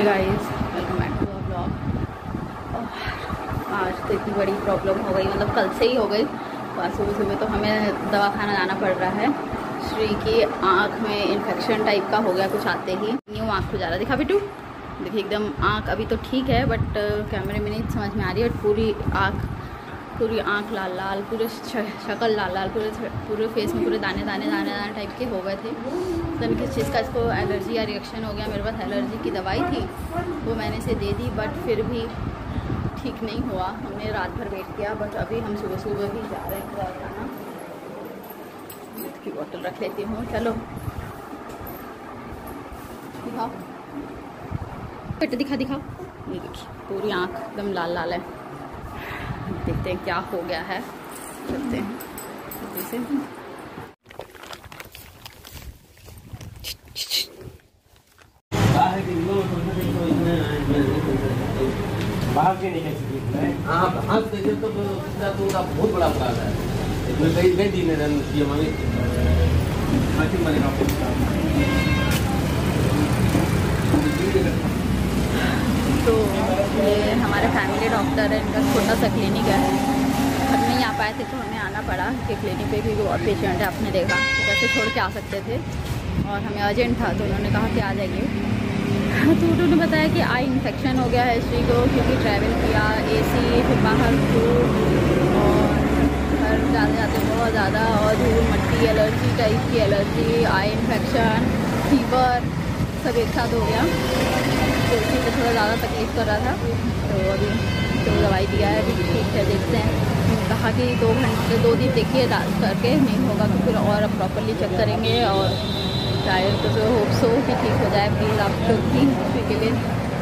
Guys, welcome back to a blog. आज तो इतनी बड़ी प्रॉब्लम हो गई, मतलब कल से ही हो गई। तो आज सुबह सुबह तो हमें दवाखाना जाना पड़ रहा है। श्री की आँख में इन्फेक्शन टाइप का हो गया कुछ आते ही। न्यू आँख को जा रहा, दिखा बिट्टू, देखिए एकदम आँख अभी तो ठीक है, बट कैमरे में नहीं समझ में आ रही है। बट पूरी आँख लाल लाल, पूरे शक्ल लाल लाल, पूरे फेस में पूरे दाने दाने दाने दाने टाइप के हो गए थे। तो किस चीज़ का इसको एलर्जी या रिएक्शन हो गया। मेरे पास एलर्जी की दवाई थी, वो मैंने इसे दे दी, बट फिर भी ठीक नहीं हुआ। हमने रात भर वेट किया, बट अभी हम सुबह सुबह भी जा रहे हैं दवाखाना। दूध की बोतल रख लेती हूँ, चलो दिखाओ बेटा, दिखाओ। ये देखिए पूरी आँख एकदम लाल लाल है। देखते हैं क्या हो गया है, चलते हैं जैसे। बाहर के नहीं कह सकते। हाँ, बाहर देखिए तो पूरा बहुत बड़ा अपराध है। इसमें कई दिन किए हमारे तो ये हमारे फैमिली डॉक्टर है, इनका छोटा सा क्लिनिक है। घर नहीं आ पाए थे तो हमें आना पड़ा कि क्लिनिक पे, क्योंकि और पेशेंट है। आपने देखा तो कैसे छोड़ के आ सकते थे, और हमें अर्जेंट था तो उन्होंने कहा कि आ जाइए। तो उन्होंने बताया कि आई इन्फेक्शन हो गया है श्री को, क्योंकि ट्रैवल किया, AC फिर बाहर धूप, और घर जाते जाते बहुत ज़्यादा, और धूल मट्टी, एलर्जी टाइप की एलर्जी, आई इन्फेक्शन, फीवर सब एक साथ हो गया। तो इसी से थोड़ा ज़्यादा तकलीफ़ कर रहा था। तो अभी तो दवाई दिया है, अभी ठीक है, देखते हैं। कहा कि 2 दिन देखिए करके, नहीं होगा तो फिर और प्रॉपरली चेक करेंगे, और शायद तो होप सो कि ठीक हो जाए। प्लीज़ आप लोग भी श्री के लिए,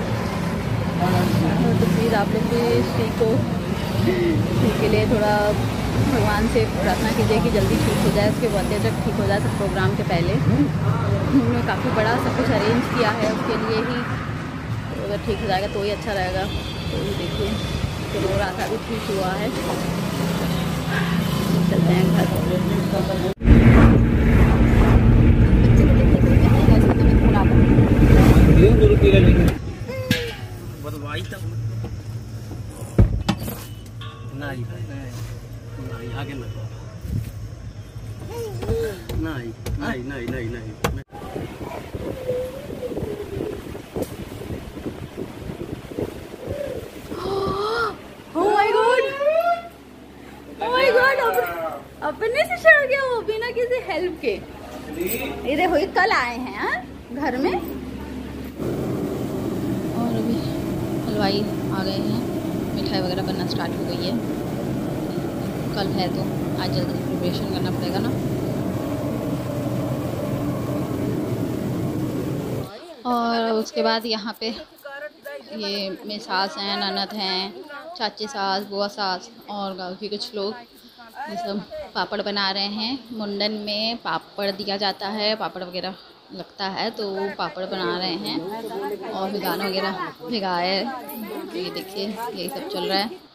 तो प्लीज़ आप लोग भी श्री के लिए थोड़ा भगवान से प्रार्थना कीजिए कि जल्दी ठीक हो जाए, उसके बर्थडे तक ठीक हो जाए, सब प्रोग्राम के पहले। उन्होंने काफ़ी बड़ा सब कुछ अरेंज किया है उसके लिए ही, तो अगर ठीक हो जाएगा तो ही अच्छा रहेगा। तो ये देखिए फिर रो रहा था, अभी ठीक हुआ है। चलते हैं घर। नहीं। अपने से चढ़ गया वो, बिना किसी हेल्प के। ये देखो, ये कल आए हैं घर में, और अभी हलवाई आ गए हैं, मिठाई वगैरह बनना स्टार्ट हो गई है। कल है तो आज जल्दी प्रिपरेशन करना पड़ेगा ना। और उसके बाद यहाँ पे ये मेरी सास हैं, ननद हैं, चाची सास, बुआ सास, और गाँव के कुछ लोग, ये सब पापड़ बना रहे हैं। मुंडन में पापड़ दिया जाता है, पापड़ वगैरह लगता है, तो पापड़ बना रहे हैं, और भिगाना वगैरह भिगाए। तो ये देखिए यही सब चल रहा है।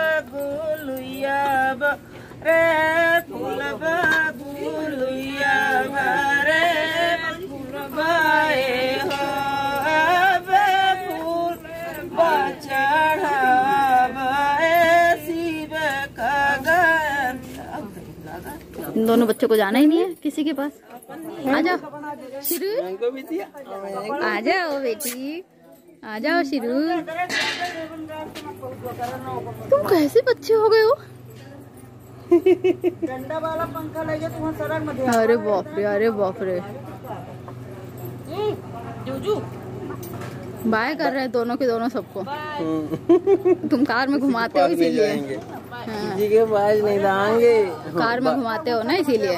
इन दोनों बच्चों को जाना ही नहीं है किसी के पास। आ जाओ शिरू, आ जाओ बेटी, आ जाओ शिरू। तुम कैसे बच्चे हो गए हो? डंडा वाला पंखा ले जा, तुम सड़क में। अरे बाप रे, अरे बाप रे। जूजू बाय कर रहे हैं दोनों के दोनों सबको। तुम कार में घुमाते हो इसीलिए। हाँ। जी के पास नहीं जाएंगे, कार में घुमाते हो ना इसीलिए।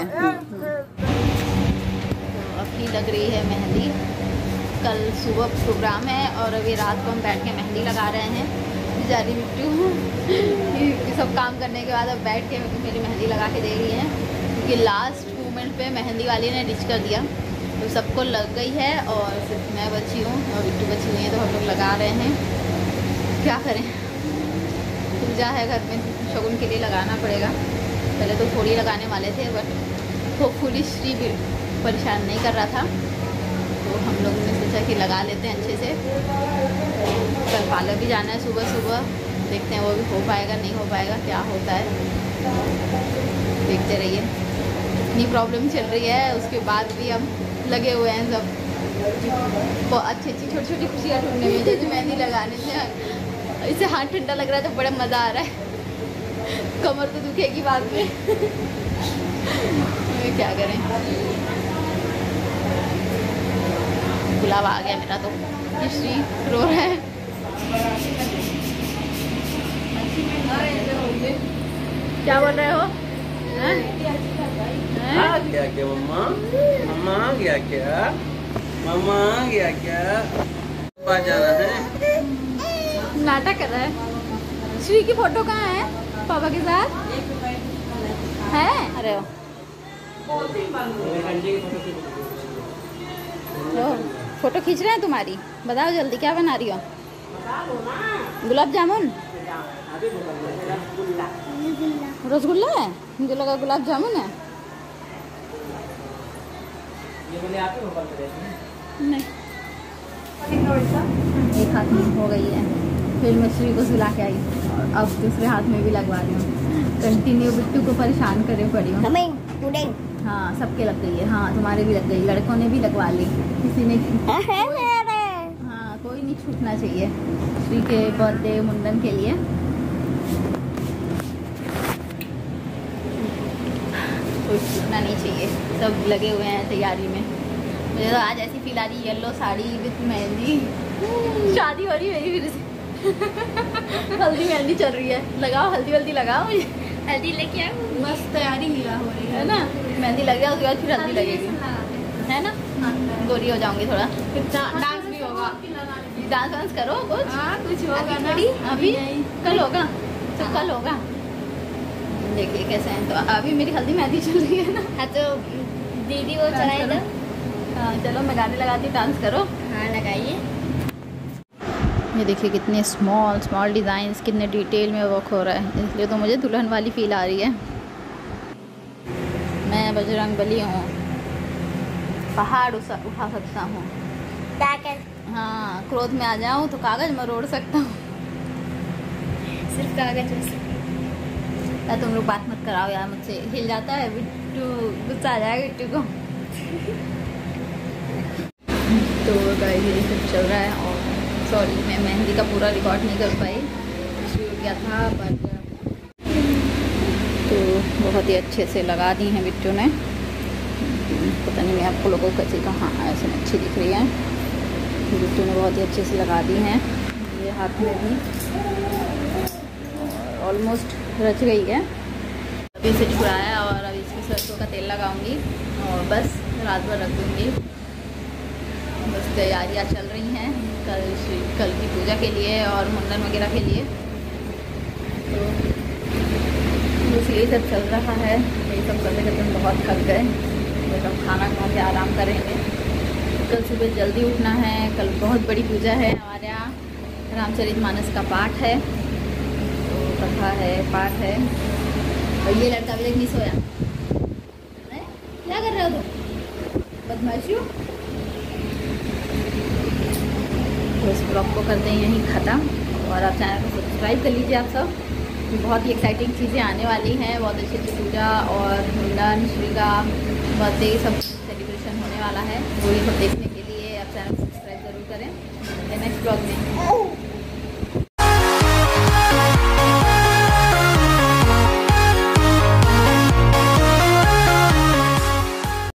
अभी लग रही है मेहंदी। कल सुबह प्रोग्राम है, और अभी रात को हम बैठ के मेहंदी लगा रहे हैं। बेचारी बिट्टू सब काम करने के बाद अब बैठ के मेरी मेहंदी लगा के दे रही है, क्योंकि लास्ट मोमेंट पे मेहंदी वाली ने डिच कर दिया, तो सबको लग गई है, और सिर्फ मैं बची हूँ और बिट्टू बची हुई है। तो हम लोग लगा रहे हैं, क्या करें, पूजा है घर में, शगुन के लिए लगाना पड़ेगा। पहले तो थोड़ी लगाने वाले थे, बट होपफुली श्री भी परेशान नहीं कर रहा था, तो हम लोगों ने सोचा कि लगा लेते हैं अच्छे से। पार्लर भी जाना है सुबह सुबह, देखते हैं वो भी हो पाएगा नहीं हो पाएगा, क्या होता है देखते रहिए। इतनी प्रॉब्लम चल रही है, उसके बाद भी हम लगे हुए हैं सब बहुत अच्छी अच्छी छोटी छोटी खुशियाँ ढूंढने में। जैसे मेहंदी लगाने से इससे हाथ ठंडा लग रहा है तो बड़ा मज़ा आ रहा है। कमर तो दुखेगी बाद में क्या करें। बुलावा आ गया मेरा तो, श्री रो रहा है। क्या बोल रहे हो? आ गया क्या मम्मा? मम्मा आ गया क्या? मम्मा आ गया क्या? पापा जाना है? नाटक कर रहा है। श्री की फोटो कहाँ है पापा के साथ? है? अरे फोटो खींच रहे हैं तुम्हारी। बताओ जल्दी क्या बना रही हो? गुलाब जामुन, रसगुल्ला है, मुझे लगा गुलाब जामुन है। नहीं, एक हाथ में हो गई है, फिर मैं श्री को सुला के आई, अब दूसरे हाथ में भी लगवा रही हूँ। कंटिन्यू बिट्टू को परेशान करे पड़ी हूँ। हाँ सबके लग गई है। हाँ तुम्हारे भी लग गई, लड़कों ने भी लगवा ली, किसी ने हाँ कोई नहीं छूटना चाहिए श्री के बर्थडे मुंडन के लिए। कोई छूटना नहीं चाहिए, सब लगे हुए हैं तैयारी में। मुझे तो आज ऐसी फील आ रही, येलो साड़ी विथ मेहंदी, शादी हो रही मेरी फिर से। हल्दी मेहंदी चल रही है, लगाओ हल्दी वल्दी लगाओ, मुझे हल्दी लेके आओ। बस तैयारी हो रही है ना, मेहंदी लग गया उसके बाद फिर हल्दी लगेगी, है ना? गोरी हो जाऊंगी थोड़ा, फिर डांस भी होगा। डांस वांस करो कुछ, कुछ होगा ना अभी, कल होगा तो कल होगा। देखिए कैसे हैं। तो अभी मेरी हल्दी मेहंदी चल रही है ना। हाँ तो दीदी वो चलाए दो। हाँ चलो मैं गाने लगाती हूँ, डांस करो। हाँ लगाइए। ये देखिए कितने स्मॉल स्मॉल डिज़ाइंस, कितने डिटेल में वर्क हो रहा है, इसलिए तो मुझे दुल्हन वाली फील आ रही है। मैं बजरंगबली हूँ, पहाड़ उठा सकता हूँ। हाँ क्रोध में आ जाऊँ तो कागज मरोड़ सकता हूँ। सिर्फ कागज। तुम लोग बात मत कराओ यार मुझसे, हिल जाता है बिट्टू, गुस्सा आ जाएगा बिट्टू को। तो गाइस ये सब चल रहा है, और सॉरी मैं मेहंदी का पूरा रिकॉर्ड नहीं कर पाई, शुरू किया था पर तो बहुत ही अच्छे से लगा दी हैं बिट्टू ने। पता नहीं मैं आपको लोगों को कैसे कहाँ ऐसे अच्छी दिख रही है, बिट्टू ने बहुत ही अच्छे से लगा दी हैं। ये हाथ में भी ऑलमोस्ट रच गई है। अभी इसे छुड़ाया और अभी इसमें सरसों का तेल लगाऊंगी और बस रात भर रख दूँगी। बस तैयारियाँ चल रही हैं कल की पूजा के लिए और मुंडन वगैरह के लिए, तो इसलिए सब चल रहा है। ये सब करते करते हम बहुत थक गए, तो हम खाना खा के आराम करेंगे। कल सुबह जल्दी उठना है, कल बहुत बड़ी पूजा है हमारे यहाँ, रामचरितमानस का पाठ है, तो कथा है, पाठ है। और ये लड़का अभी तक नहीं सोया, क्या कर रहे हो तुम? बदमाशी हो। तो इस ब्लॉग को करते हैं यहीं ख़त्म, और आप चैनल को सब्सक्राइब कर लीजिए आप सब। बहुत ही एक्साइटिंग चीज़ें आने वाली हैं, बहुत अच्छी अच्छी पूजा और मुंडन, श्री का बर्थडे सब सेलिब्रेशन होने वाला है। वो ये सब देखने के लिए आप चैनल को सब्सक्राइब ज़रूर करें। नेक्स्ट ब्लॉग में